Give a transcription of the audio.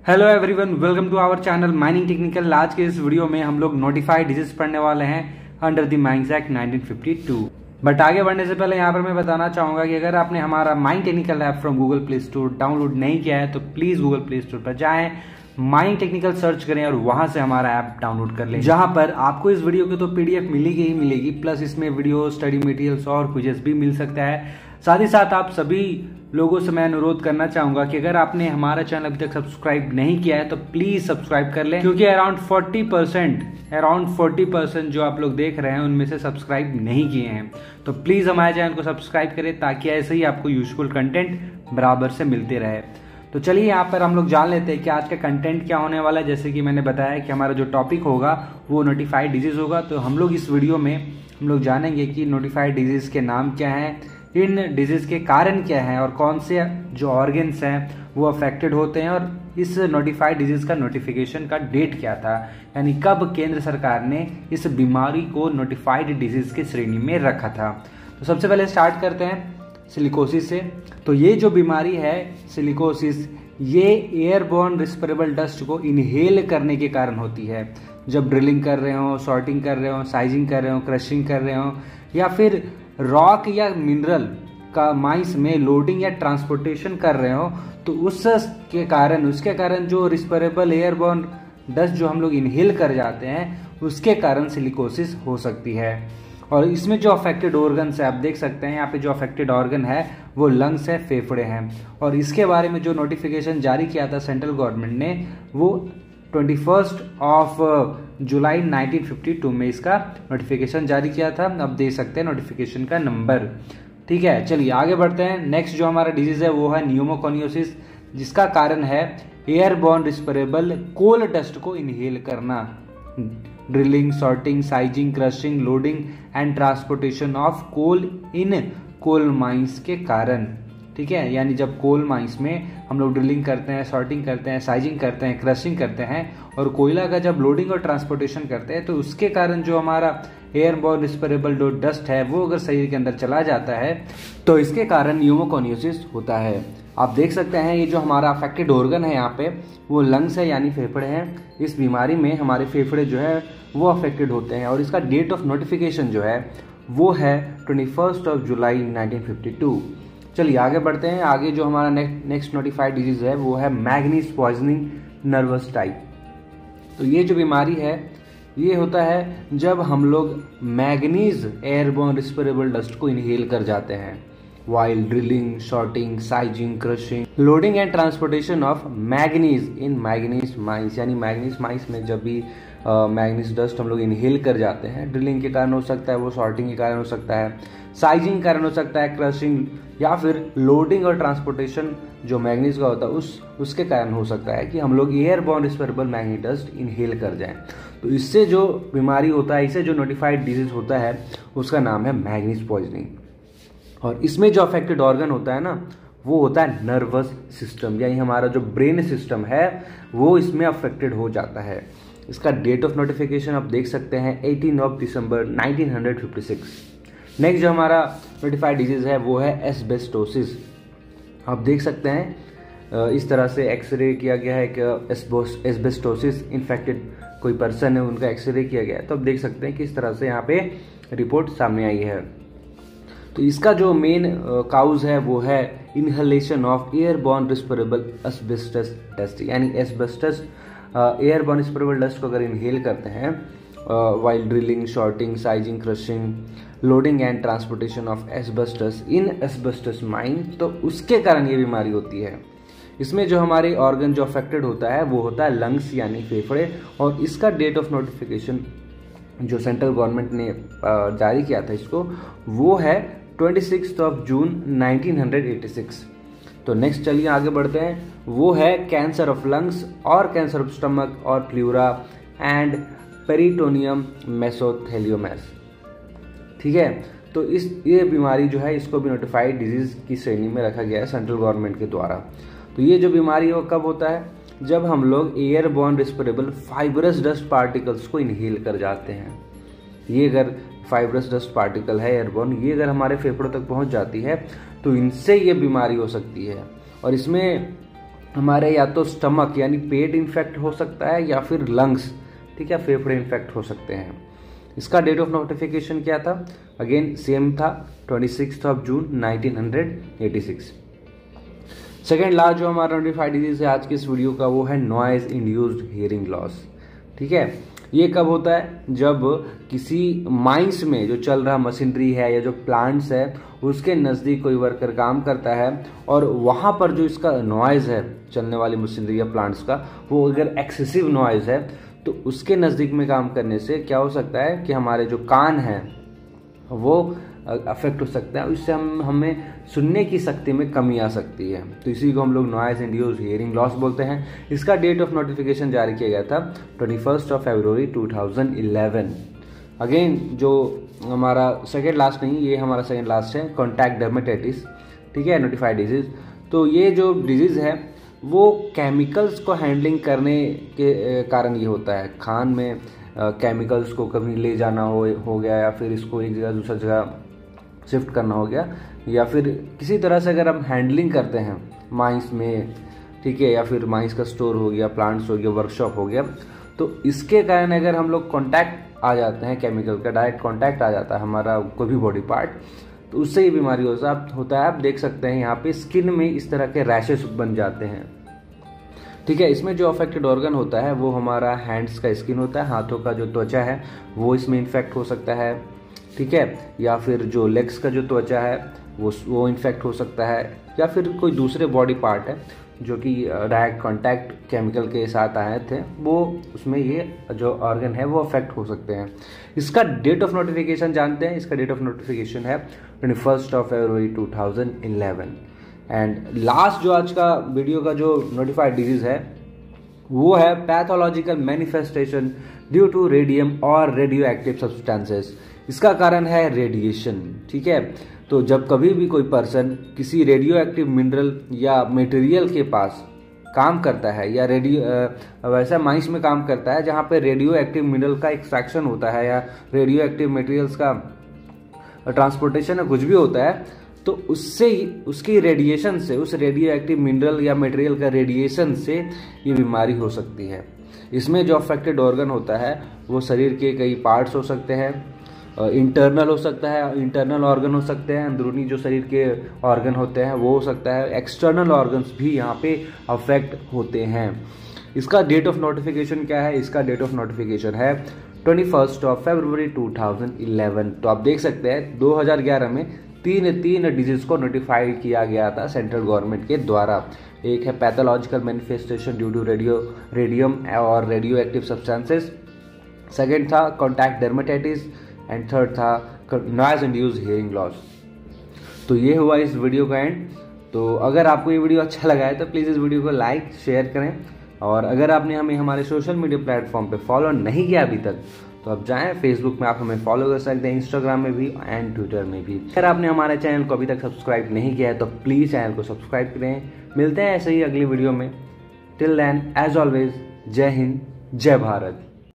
Hello everyone, welcome to our channel mining technical. आज के इस वीडियो में हम लोग नोटिफाइड डिजीज पढ़ने वाले हैं under the mines act 1952। But आगे बढ़ने से पहले यहाँ पर मैं बताना चाहूंगा कि अगर आपने हमारा mind technical app from Google Play Store download नहीं किया है तो प्लीज गूगल प्ले स्टोर पर जाएं, माइंड टेक्निकल सर्च करें और वहां से हमारा ऐप डाउनलोड कर लें, जहां पर आपको इस वीडियो की तो पीडीएफ मिलेगी ही मिलेगी, प्लस इसमें वीडियो, स्टडी मटेरियल्स और क्विजेस भी मिल सकता है। साथ ही साथ आप सभी लोगों से मैं अनुरोध करना चाहूंगा कि अगर आपने हमारा चैनल अभी तक सब्सक्राइब नहीं किया है तो प्लीज सब्सक्राइब कर लें, क्योंकि अराउंड 40% जो आप लोग देख रहे हैं उनमें से सब्सक्राइब नहीं किए हैं। तो प्लीज हमारे चैनल को सब्सक्राइब करें ताकि ऐसे ही आपको यूजफुल कंटेंट बराबर से मिलते रहे। तो चलिए यहाँ पर हम लोग जान लेते हैं कि आज का कंटेंट क्या होने वाला है। जैसे कि मैंने बताया कि हमारा जो टॉपिक होगा वो नोटिफाइड डिजीज होगा। तो हम लोग इस वीडियो में हम लोग जानेंगे कि नोटिफाइड डिजीज के नाम क्या हैं, इन डिजीज के कारण क्या हैं और कौन से जो ऑर्गन्स हैं वो अफेक्टेड होते हैं, और इस नोटिफाइड डिजीज का नोटिफिकेशन का डेट क्या था, यानी कब केंद्र सरकार ने इस बीमारी को नोटिफाइड डिजीज की श्रेणी में रखा था। तो सबसे पहले स्टार्ट करते हैं सिलिकोसिस से। तो ये जो बीमारी है सिलिकोसिस, ये एयरबॉर्न रिस्पिरेबल डस्ट को इनहेल करने के कारण होती है। जब ड्रिलिंग कर रहे हो, सॉर्टिंग कर रहे हो, साइजिंग कर रहे हो, क्रशिंग कर रहे हो, या फिर रॉक या मिनरल का माइंस में लोडिंग या ट्रांसपोर्टेशन कर रहे हो, तो उसके कारण जो रिस्पिरेबल एयरबॉर्न डस्ट जो हम लोग इनहेल कर जाते हैं उसके कारण सिलिकोसिस हो सकती है। और इसमें जो अफेक्टेड ऑर्गन्स है आप देख सकते हैं यहाँ पे, जो अफेक्टेड ऑर्गन है वो लंग्स है, फेफड़े हैं। और इसके बारे में जो नोटिफिकेशन जारी किया था सेंट्रल गवर्नमेंट ने, वो 21 जुलाई 1952 में इसका नोटिफिकेशन जारी किया था। अब देख सकते हैं नोटिफिकेशन का नंबर। ठीक है, चलिए आगे बढ़ते हैं। नेक्स्ट जो हमारा डिजीज है वो है न्यूमोकोनियोसिस, जिसका कारण है एयरबॉर्न रिस्पिरेबल कोल डस्ट को इनहेल करना। Drilling, sorting, sizing, crushing, loading and transportation of coal in coal mines के कारण। ठीक है, यानी जब कोल माइंस में हम लोग ड्रिलिंग करते हैं, सॉर्टिंग करते हैं, साइजिंग करते हैं, क्रशिंग करते हैं और कोयला का जब लोडिंग और ट्रांसपोर्टेशन करते हैं, तो उसके कारण जो हमारा एयरबॉर्न रिस्पिरेबल जो डस्ट है वो अगर शरीर के अंदर चला जाता है तो इसके कारण न्यूमोकोनियोसिस होता है। आप देख सकते हैं ये जो हमारा अफेक्टेड ऑर्गन है यहाँ पे वो लंग्स है, यानी फेफड़े हैं। इस बीमारी में हमारे फेफड़े जो है वो अफेक्टेड होते हैं, और इसका डेट ऑफ नोटिफिकेशन जो है वो है 21 जुलाई 1952। चलिए आगे बढ़ते हैं। आगे जो हमारा नेक्स्ट नोटिफाइड डिजीज है वो है मैग्नीज पॉइजनिंग नर्वस टाइप। तो ये जो बीमारी है ये होता है जब हम लोग मैग्नीज एयरबॉर्न रिस्पिरेबल डस्ट को इनहेल कर जाते हैं while drilling, sorting, sizing, crushing, loading and transportation of manganese in manganese mines, यानी मैग्नीज माइंस में जब भी मैग्नीज डस्ट हम लोग इनहेल कर जाते हैं, ड्रिलिंग के कारण हो सकता है, वो सॉर्टिंग के कारण हो सकता है, साइजिंग के कारण हो सकता है, क्रशिंग, या फिर लोडिंग और ट्रांसपोर्टेशन जो मैग्नीज का होता है उसके कारण हो सकता है कि हम लोग airborne respirable manganese dust inhale कर जाएं। तो इससे जो बीमारी होता है, इससे जो नोटिफाइड डिजीज होता है उसका नाम है मैग्नीज पॉइजनिंग। और इसमें जो अफेक्टेड ऑर्गन होता है ना वो होता है नर्वस सिस्टम, यानी हमारा जो ब्रेन सिस्टम है वो इसमें अफेक्टेड हो जाता है। इसका डेट ऑफ नोटिफिकेशन आप देख सकते हैं 18 दिसंबर 1956। नेक्स्ट जो हमारा नोटिफाइड डिजीज है वो है एस्बेस्टोसिस। आप देख सकते हैं इस तरह से एक्सरे किया गया है कि एस्बेस्टोसिस इन्फेक्टेड कोई पर्सन है, उनका एक्सरे किया गया है। तो आप देख सकते हैं कि इस तरह से यहाँ पे रिपोर्ट सामने आई है। तो इसका जो मेन काउज है वो है inhalation of airborne respirable asbestos dust, यानी एस्बेस्टस एयरबॉर्न रिस्पिरेबल डस्ट को अगर इनहेल करते हैं while drilling, sorting, sizing, crushing, loading and transportation of asbestos in asbestos mine, तो उसके कारण ये बीमारी होती है। इसमें जो हमारे ऑर्गन जो अफेक्टेड होता है वो होता है लंग्स यानी फेफड़े, और इसका डेट ऑफ नोटिफिकेशन जो सेंट्रल गवर्नमेंट ने जारी किया था इसको वो है 26 जून 1986। तो नेक्स्ट चलिए आगे बढ़ते हैं। वो है कैंसर ऑफ लंग्स और कैंसर ऑफ स्टमक और प्लूरा एंड पेरिटोनियम मेसोथेलियोमस। ठीक है, तो ये बीमारी जो है इसको भी नोटिफाइड डिजीज की श्रेणी में रखा गया है सेंट्रल गवर्नमेंट के द्वारा। तो ये जो बीमारी है वो कब होता है, जब हम लोग airborne respirable fibrous dust particles को इनहेल कर जाते हैं। ये अगर फाइब्रस डस्ट पार्टिकल है एयरबॉर्न, ये अगर हमारे फेफड़ों तक पहुंच जाती है तो इनसे ये बीमारी हो सकती है। और इसमें हमारे या तो स्टमक यानी पेट इन्फेक्ट हो सकता है या फिर लंग्स, ठीक है, फेफड़े इन्फेक्ट हो सकते हैं। इसका डेट ऑफ नोटिफिकेशन क्या था? अगेन सेम था, 26 जून 1986। सेकेंड लास्ट जो हमारा नोटिफाइड डिजीज है आज की इस वीडियो का, वो है नॉइज इंड्यूस्ड हियरिंग लॉस। ठीक है, ये कब होता है? जब किसी माइंस में जो चल रहा मशीनरी है या जो प्लांट्स है उसके नज़दीक कोई वर्कर काम करता है और वहाँ पर जो इसका नॉइज़ है चलने वाली मशीनरी या प्लांट्स का, वो अगर एक्सेसिव नॉइज़ है तो उसके नज़दीक में काम करने से क्या हो सकता है कि हमारे जो कान हैं वो अफेक्ट हो सकता है, उससे हमें सुनने की शक्ति में कमी आ सकती है। तो इसी को हम लोग नॉइज इंड्यूस्ड हियरिंग लॉस बोलते हैं। इसका डेट ऑफ नोटिफिकेशन जारी किया गया था 21 फरवरी 2011। अगेन जो हमारा सेकेंड लास्ट नहीं, ये हमारा सेकेंड लास्ट है कॉन्टैक्ट डर्मेटाइटिस। ठीक है, नोटिफाइड डिजीज। तो ये जो डिजीज़ है वो केमिकल्स को हैंडलिंग करने के कारण ये होता है। खान में केमिकल्स को कभी ले जाना हो गया या फिर इसको एक जगह दूसरी जगह शिफ्ट करना हो गया, या फिर किसी तरह से अगर हम हैंडलिंग करते हैं माइंस में, ठीक है, या फिर माइंस का स्टोर हो गया, प्लांट्स हो गया, वर्कशॉप हो गया, तो इसके कारण अगर हम लोग कांटेक्ट आ जाते हैं, केमिकल का डायरेक्ट कांटेक्ट आ जाता है हमारा कोई भी बॉडी पार्ट, तो उससे ये बीमारी होता है। आप देख सकते हैं यहाँ पे स्किन में इस तरह के रैशेस बन जाते हैं। ठीक है, इसमें जो अफेक्टेड ऑर्गन होता है वो हमारा हैंड्स का स्किन होता है, हाथों का जो त्वचा है वो इसमें इन्फेक्ट हो सकता है। ठीक है, या फिर जो लेग्स का जो त्वचा है वो इन्फेक्ट हो सकता है, या फिर कोई दूसरे बॉडी पार्ट है जो कि डायरेक्ट कांटेक्ट केमिकल के साथ आए थे, वो उसमें ये जो ऑर्गन है वो अफेक्ट हो सकते हैं। इसका डेट ऑफ नोटिफिकेशन जानते हैं। इसका डेट ऑफ नोटिफिकेशन है 21 फरवरी 2011। एंड लास्ट जो आज का वीडियो का जो नोटिफाइड डिजीज है वो है pathological manifestation due to radium और रेडियो एक्टिव सब्सटेंसेस। इसका कारण है रेडिएशन। ठीक है, तो जब कभी भी कोई पर्सन किसी रेडियो एक्टिव मिनरल या मटेरियल के पास काम करता है या वैसा माइंस में काम करता है जहाँ पे रेडियो एक्टिव मिनरल का एक्सट्रैक्शन होता है या रेडियो एक्टिव मटेरियल्स का ट्रांसपोर्टेशन या कुछ भी होता है, तो उससे उसकी रेडिएशन से, उस रेडियो एक्टिव मिनरल या मटेरियल का रेडिएशन से ये बीमारी हो सकती है। इसमें जो अफेक्टेड ऑर्गन होता है वो शरीर के कई पार्ट्स हो सकते हैं, इंटरनल हो सकता है, इंटरनल ऑर्गन हो सकते हैं, अंदरूनी जो शरीर के ऑर्गन होते हैं वो हो सकता है, एक्सटर्नल ऑर्गन्स भी यहाँ पे अफेक्ट होते हैं। इसका डेट ऑफ नोटिफिकेशन क्या है? इसका डेट ऑफ नोटिफिकेशन है 21 फरवरी 2011। तो आप देख सकते हैं 2011 में तीन डिजीज को नोटिफाइड किया गया था सेंट्रल गवर्नमेंट के द्वारा। एक है pathological manifestation due to radium और रेडियो एक्टिव सब्सटेंसेस, सेकेंड था कॉन्टैक्ट डर्मेटाइटिस, एंड थर्ड था नॉइज इंड्यूस्ड हियरिंग लॉस। तो ये हुआ इस वीडियो का एंड। तो अगर आपको ये वीडियो अच्छा लगा है तो प्लीज़ इस वीडियो को लाइक शेयर करें, और अगर आपने हमें हमारे सोशल मीडिया प्लेटफॉर्म पे फॉलो नहीं किया अभी तक तो आप जाएं, फेसबुक में आप हमें फॉलो कर सकते हैं, इंस्टाग्राम में भी एंड ट्विटर में भी। अगर आपने हमारे चैनल को अभी तक सब्सक्राइब नहीं किया है तो प्लीज़ चैनल को सब्सक्राइब करें। मिलते हैं ऐसे ही अगली वीडियो में। टिल देन एज ऑलवेज, जय हिंद, जय भारत।